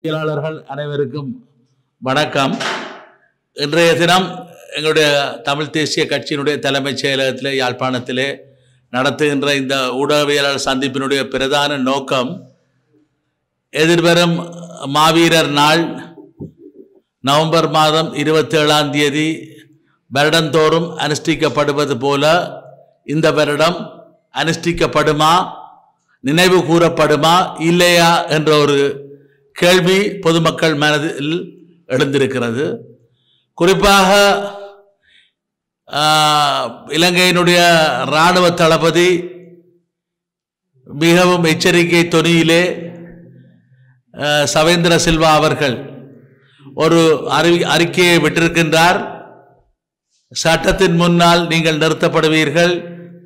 செயலாளர்கள் அனைவருக்கும் வணக்கம். இன்றைய தினம் எங்களுடைய தமிழ் தேசிய கட்சியினுடைய தலைமைச் செயலகத்திலே யாழ்ப்பாணத்திலே நடத்துகின்ற இந்த ஊடகவியலாளர் சந்திப்பினுடைய பிரதான நோக்கம் எதிர்வரும் மாவீரர் நாள் நவம்பர் மாதம் 27ஆம் தேதி வருடந்தோறும் அனுஷ்டிக்கப்படுவது போல இந்த வருடம் அனுஷ்டிக்கப்படுமா, நினைவு கூறப்படுமா இல்லையா என்ற ஒரு கேள்வி பொதுமக்கள் மனதில் எழுந்திருக்கிறது. குறிப்பாக இலங்கையினுடைய இராணுவ தளபதி மிகவும் எச்சரிக்கை தொனியிலே சவேந்திர சில்வா அவர்கள் ஒரு அறிக்கையை விட்டிருக்கின்றார். சட்டத்தின் முன்னால் நீங்கள் நிறுத்தப்படுவீர்கள்,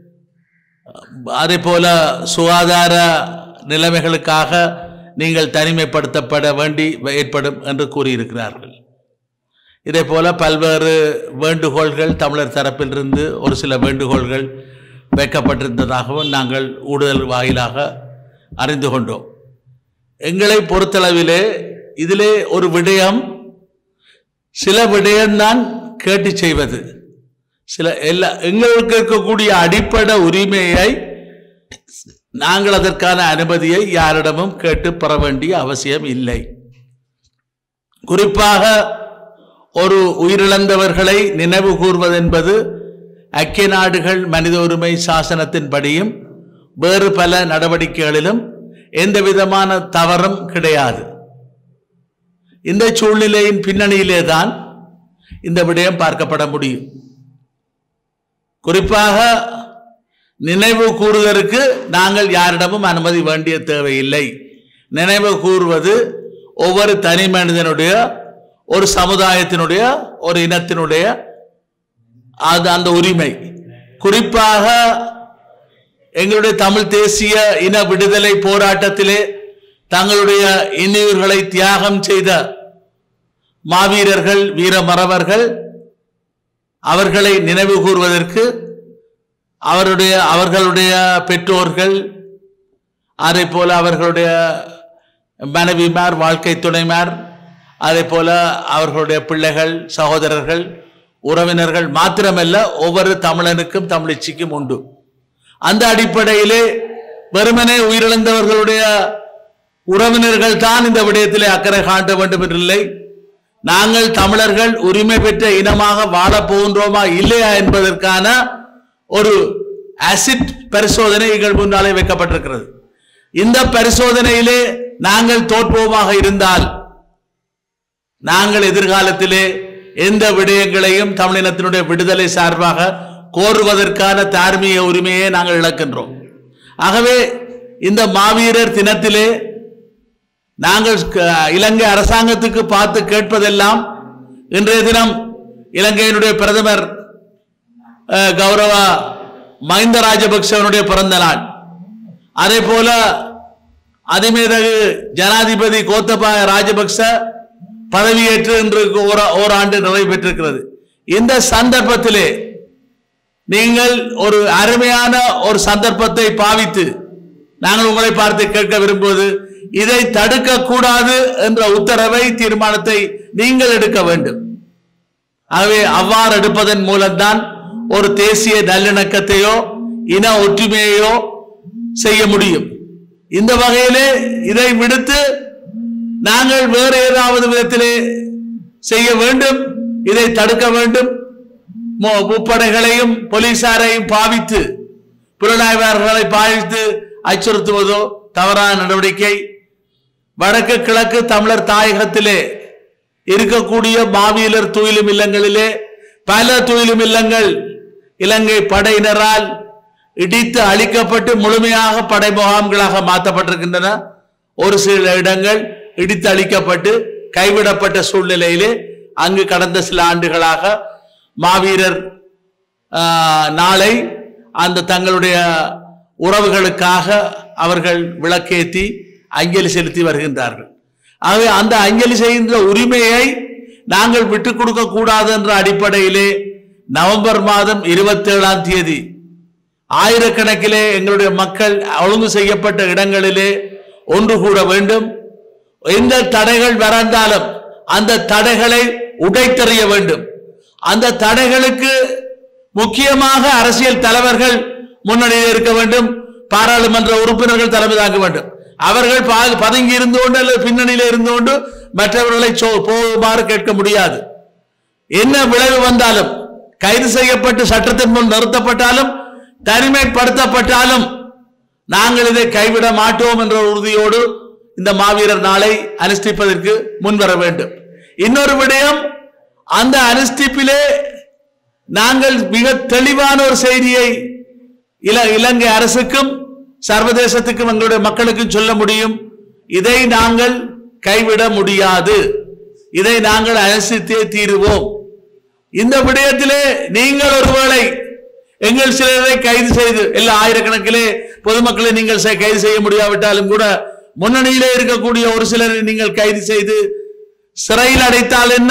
அதே போல சுகாதார நிலைமைகளுக்காக நீங்கள் தனிமைப்படுத்தப்பட வேண்டி ஏற்படும் என்று கூறியிருக்கிறார்கள். இதே போல பல்வேறு வேண்டுகோள்கள் தமிழர் தரப்பிலிருந்து ஒரு சில வேண்டுகோள்கள் வைக்கப்பட்டிருந்ததாகவும் நாங்கள் ஊடக வாயிலாக அறிந்து கொண்டோம். எங்களை பொறுத்தளவிலே இதிலே ஒரு விடயம், சில விடயம்தான் கேட்டு செய்வது, எங்களுக்கு இருக்கக்கூடிய அடிப்படை உரிமையை நாங்கள் அதற்கான அனுமதியை யாரிடமும் கேட்டு பெற வேண்டிய அவசியம் இல்லை. குறிப்பாக ஒரு உயிரிழந்தவர்களை நினைவு கூர்வதென்பது ஐக்கிய நாடுகள் மனித உரிமை சாசனத்தின்படியும் வேறு பல நடவடிக்கைகளிலும் எந்த விதமான தவறும் கிடையாது. இந்த சூழ்நிலையின் பின்னணியிலே தான் இந்த விடயம் பார்க்கப்பட முடியும். குறிப்பாக நினைவு கூறுவதற்கு நாங்கள் யாரிடமும் அனுமதி வேண்டிய தேவையில்லை. நினைவு கூறுவது ஒவ்வொரு தனி மனிதனுடைய, ஒரு சமுதாயத்தினுடைய, ஒரு இனத்தினுடைய அந்த உரிமை. குறிப்பாக எங்களுடைய தமிழ் தேசிய இன விடுதலை போராட்டத்திலே தங்களுடைய இன்னுயிர்களை தியாகம் செய்த மாவீரர்கள், வீரமறவர்கள், அவர்களை நினைவு கூறுவதற்கு அவர்களுடைய பெற்றோர்கள், அதே போல அவர்களுடைய மனைவிமார், வாழ்க்கை துணைமார், அதே போல அவர்களுடைய பிள்ளைகள், சகோதரர்கள், உறவினர்கள் மாத்திரமல்ல, ஒவ்வொரு தமிழனுக்கும் தமிழச்சிக்கும் உண்டு. அந்த அடிப்படையிலே வெறுமனே உயிரிழந்தவர்களுடைய உறவினர்கள் தான் இந்த விடயத்திலே அக்கறை காட்ட வேண்டும் என்றில்லை. நாங்கள் தமிழர்கள் உரிமை பெற்ற இனமாக வாழப் போகின்றோமா இல்லையா என்பதற்கான ஒரு ஆசிட் பரிசோதனை எங்கள் முன்னாலே வைக்கப்பட்டிருக்கிறது. இந்த பரிசோதனையிலே நாங்கள் தோற்போமாக இருந்தால் நாங்கள் எதிர்காலத்திலே எந்த விடயங்களையும் தமிழினத்தினுடைய விடுதலை சார்பாக கோருவதற்கான தார்மீக உரிமையை நாங்கள் இழக்கின்றோம். ஆகவே இந்த மாவீரர் தினத்திலே நாங்கள் இலங்கை அரசாங்கத்துக்கு பார்த்து கேட்பதெல்லாம், இன்றைய தினம் இலங்கையினுடைய பிரதமர் கௌரவ மஹிந்த ராஜபக்சவனுடைய பிறந்த நாள், அதே போல அதிமேதகு ஜனாதிபதி கோத்தபாய ராஜபக்ச பதவியேற்று இன்று ஓராண்டு நிறைவு பெற்றிருக்கிறது. இந்த சந்தர்ப்பத்திலே நீங்கள் ஒரு அருமையான ஒரு சந்தர்ப்பத்தை பாவித்து நாங்கள் உங்களை பார்த்து கேட்க விரும்புவது, இதை தடுக்க கூடாது என்ற உத்தரவை, தீர்மானத்தை நீங்கள் எடுக்க வேண்டும். ஆகவே அவ்வாறு எடுப்பதன் மூலம்தான் ஒரு தேசிய நல்லிணக்கத்தையோ இன ஒற்றுமையோ செய்ய முடியும். இந்த வகையிலே இதை விடுத்து நாங்கள் வேறு ஏதாவது விதத்திலே செய்ய வேண்டும், இதை தடுக்க வேண்டும், முப்படைகளையும் போலீசாரையும் பாவித்து புலனாய்வாளர்களை பாவித்து அச்சுறுத்துவதோ தவறான நடவடிக்கை. வடக்கு கிழக்கு தமிழர் தாயகத்திலே இருக்கக்கூடிய மாவீரர் துயிலும் இல்லங்களிலே பல துயிலும் இல்லங்கள் இலங்கை படையினரால் இடித்து அழிக்கப்பட்டு முழுமையாக படை முகாம்களாக மாற்றப்பட்டிருக்கின்றன. ஒரு சில இடங்கள் இடித்து அழிக்கப்பட்டு கைவிடப்பட்ட சூழ்நிலையிலே அங்கு கடந்த சில ஆண்டுகளாக மாவீரர் நாளை அந்த தங்களுடைய உறவுகளுக்காக அவர்கள் விளக்கேற்றி அஞ்சலி செலுத்தி வருகின்றார்கள். ஆகவே அந்த அஞ்சலி செய்கின்ற உரிமையை நாங்கள் விட்டுக் கொடுக்க கூடாது என்ற அடிப்படையிலே நவம்பர் மாதம் 27ஆம் தேதி ஆயிரக்கணக்கிலே எங்களுடைய மக்கள் ஒழுங்கு செய்யப்பட்ட இடங்களிலே ஒன்று கூட வேண்டும். எந்த தடைகள் வந்தாலும் அந்த தடைகளை உடைத்தெறிய வேண்டும். அந்த தடைகளுக்கு முக்கியமாக அரசியல் தலைவர்கள் முன்னணியில் இருக்க வேண்டும். பாராளுமன்ற உறுப்பினர்கள் தலைமை தாங்க வேண்டும். அவர்கள் பதுங்கி இருந்து கொண்டு அல்லது பின்னணியில் இருந்து கொண்டு மற்றவர்களை போகுமாறு கேட்க முடியாது. என்ன விளைவு வந்தாலும், கைது செய்யப்பட்டு சட்டத்தின் முன் நிறுத்தப்பட்டாலும், தனிமைப்படுத்தப்பட்டாலும் நாங்கள் இதை கைவிட மாட்டோம் என்ற உறுதியோடு இந்த மாவீரர் நாளை அனுஷ்டிப்பதற்கு முன்வர வேண்டும். இன்னொரு விடயம், அந்த அனுஷ்டிப்பிலே நாங்கள் மிக தெளிவான ஒரு செய்தியை இலங்கை அரசுக்கும் சர்வதேசத்துக்கும் எங்களுடைய மக்களுக்கும் சொல்ல முடியும். இதை நாங்கள் கைவிட முடியாது, இதை நாங்கள் அனுஷ்டித்தே தீருவோம். இந்த விடயத்திலே நீங்கள் ஒருவேளை எங்கள் சிலரை கைது செய்து, எல்லா ஆயிரக்கணக்கிலே பொதுமக்களை நீங்கள் கைது செய்ய முடியாவிட்டாலும் கூட முன்னணியிலே இருக்கக்கூடிய ஒரு சிலரை நீங்கள் கைது செய்து சிறையில் அடைத்தால் என்ன,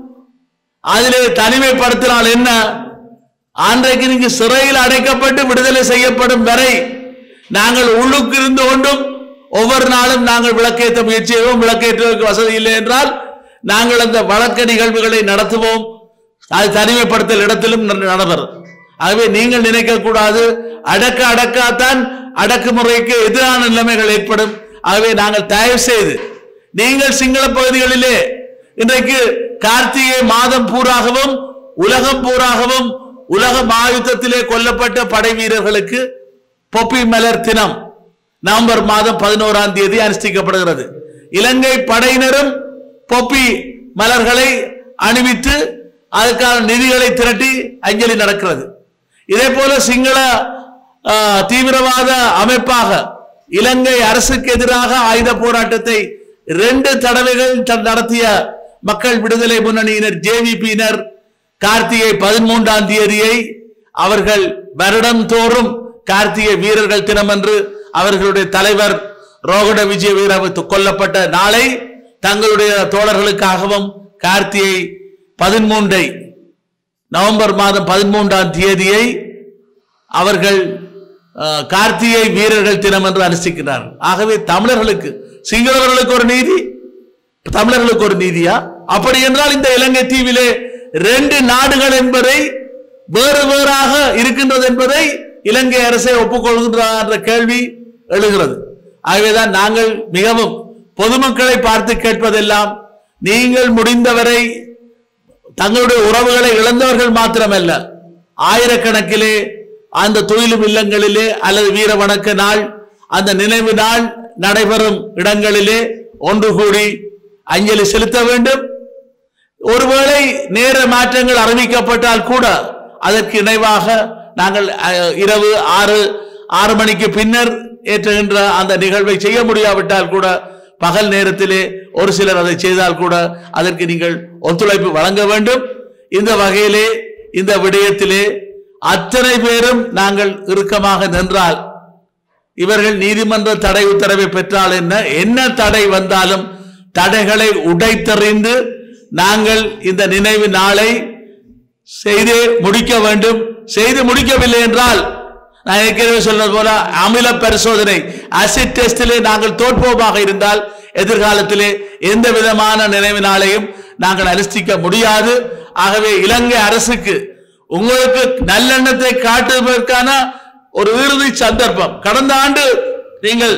அதிலே தனிமைப்படுத்தினால் என்ன? அன்றைக்கு நீங்க சிறையில் அடைக்கப்பட்டு விடுதலை செய்யப்படும் வரை நாங்கள் உள்ளுக்கு இருந்து கொண்டும் ஒவ்வொரு நாளும் நாங்கள் விளக்கேற்ற முயற்சி செய்வோம். விளக்கேற்றுவதற்கு வசதி இல்லை என்றால் நாங்கள் அந்த வழக்க நிகழ்வுகளை நடத்துவோம். அது தனிமைப்படுத்தல் இடத்திலும் நடைபெறும். ஆகவே நீங்கள் நினைக்க கூடாது அடக்காத்தான் அடக்குமுறைக்கு எதிரான நிலைமைகள் ஏற்படும். ஆகவே நாங்கள் தயவு செய்து, நீங்கள் சிங்கள பகுதிகளிலே இன்றைக்கு கார்த்திகை மாதம் பூராகவும் உலகம் பூராகவும் உலக மகாயுத்தத்திலே கொல்லப்பட்ட படை வீரர்களுக்கு பொப்பி மலர் தினம் நவம்பர் மாதம் 11ஆம் தேதி அனுஷ்டிக்கப்படுகிறது. இலங்கை படையினரும் பொப்பி மலர்களை அணிவித்து அதற்கான நிதிகளை திரட்டி அஞ்சலி நடக்கிறது. இதே போல சிங்கள தீவிரவாத அமைப்பாக இலங்கை அரசுக்கு எதிராக ஆயுத போராட்டத்தை 2 தடவைகள் நடத்திய மக்கள் விடுதலை முன்னணியினர் ஜேவிபியினர் கார்த்திகை 13ஆம் தேதியை அவர்கள் வருடம் தோறும் கார்த்திகை வீரர்கள் தினம் என்று அவர்களுடைய தலைவர் ரோகட விஜய வீர கொல்லப்பட்ட நாளை தங்களுடைய தோழர்களுக்காகவும் கார்த்திகை 13 நவம்பர் மாதம் 13ஆம் தேதியை அவர்கள் கார்த்திகை வீரர்கள் தினம் என்று அனுஷ்டிக்கிறார்கள். ஆகவே தமிழர்களுக்கு, சிங்களவர்களுக்கு ஒரு நீதி, தமிழர்களுக்கு ஒரு நீதியா? அப்படி என்றால் இந்த இலங்கை தீவிலே 2 நாடுகள் என்பதை வேறு வேறாக இருக்கின்றது என்பதை இலங்கை அரசை ஒப்புக்கொள்கின்றார் என்ற கேள்வி எழுகிறது. ஆகவேதான் நாங்கள் மிகவும் பொதுமக்களை பார்த்து கேட்பதெல்லாம், நீங்கள் முடிந்தவரை தங்களுடைய உறவுகளை இழந்தவர்கள் மாத்திரமல்ல, ஆயிரக்கணக்கிலே அந்த தொழிலும் இல்லங்களிலே அல்லது வீர வணக்க நாள், அந்த நினைவு நாள் நடைபெறும் இடங்களிலே ஒன்று கூடி அஞ்சலி செலுத்த வேண்டும். ஒருவேளை நேர மாற்றங்கள் அறிவிக்கப்பட்டால் கூட அதற்கு இணைவாக நாங்கள் இரவு 6 மணிக்கு பின்னர் ஏற்றுகின்ற அந்த நிகழ்வை செய்ய முடியாவிட்டால் கூட பகல் நேரத்திலே ஒரு சிலர் அதை செய்தால் கூட அதற்கு நீங்கள் ஒத்துழைப்பு வழங்க வேண்டும். இந்த வகையிலே இந்த விடயத்திலே அத்தனை பேரும் நாங்கள் இறுக்கமாக நின்றால், இவர்கள் நீதிமன்ற தடை உத்தரவை பெற்றால் என்ன தடை வந்தாலும் தடைகளை உடைத்தறிந்து நாங்கள் இந்த நினைவு நாளை செய்து முடிக்க வேண்டும். செய்து முடிக்கவில்லை என்றால் நான் ஏற்கனவே சொன்னது போல அமில பரிசோதனை ஆசிட் டெஸ்டிலே நாங்கள் தோற்போமாக இருந்தால் எதிர்காலத்திலே எந்த விதமான நினைவு நாளையும் நாங்கள் அனுஷ்டிக்க முடியாது. ஆகவே இலங்கை அரசுக்கு உங்களுக்கு நல்லெண்ணத்தை காட்டுவதற்கான ஒரு இறுதி சந்தர்ப்பம். கடந்த ஆண்டு நீங்கள்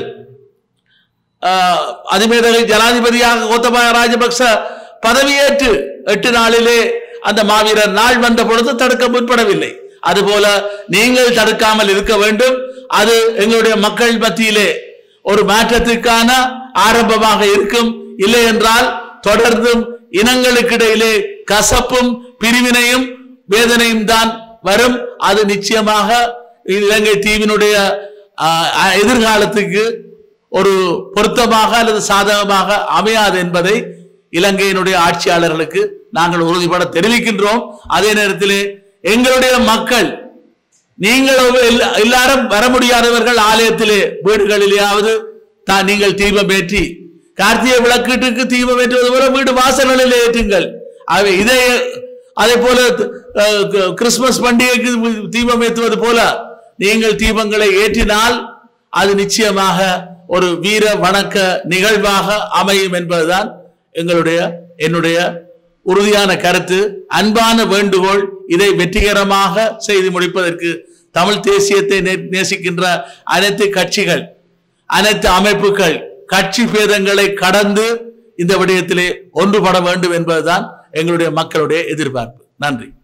அதிபதி ஜனாதிபதியாக கோத்தபாய ராஜபக்ச பதவியேற்று 8 நாளிலே அந்த மாவீரர் நாள் வந்த பொழுது தடுக்க முற்படவில்லை. அதுபோல நீங்கள் தடுக்காமல் இருக்க வேண்டும். அது எங்களுடைய மக்கள் மத்தியிலே ஒரு மாற்றத்திற்கான ஆரம்பமாக இருக்கும். இல்லை என்றால் தொடர்ந்தும் இனங்களுக்கு இடையிலே கசப்பும் பிரிவினையும் வேதனையும் தான் வரும். அது நிச்சயமாக இலங்கை தீவினுடைய எதிர்காலத்துக்கு ஒரு பொருத்தமாக அல்லது சாதகமாக அமையாது என்பதை இலங்கையினுடைய ஆட்சியாளர்களுக்கு நாங்கள் உறுதிபட தெரிவிக்கின்றோம். அதே நேரத்தில் எங்களுடைய மக்கள், நீங்கள் எல்லாரும் வர முடியாதவர்கள் ஆலயத்திலே வீடுகளிலேயாவது நீங்கள் தீபம் ஏற்றி, கார்த்திகை விளக்கீட்டுக்கு தீபம் ஏற்றுவது போல வீடு வாசல்களில் ஏற்றுங்கள். அதே போல கிறிஸ்துமஸ் பண்டிகைக்கு தீபம் ஏற்றுவது போல நீங்கள் தீபங்களை ஏற்றினால் அது நிச்சயமாக ஒரு வீர வணக்க நிகழ்வாக அமையும் என்பதுதான் என்னுடைய உறுதியான கருத்து. அன்பான வேண்டுகோள், இதை வெற்றிகரமாக செய்து முடிப்பதற்கு தமிழ் தேசியத்தை நேசிக்கின்ற அனைத்து கட்சிகள், அனைத்து அமைப்புகள் கட்சி பேதங்களை கடந்து இந்த விடயத்திலே ஒன்றுபட வேண்டும் என்பதுதான் எங்களுடைய மக்களுடைய எதிர்பார்ப்பு. நன்றி.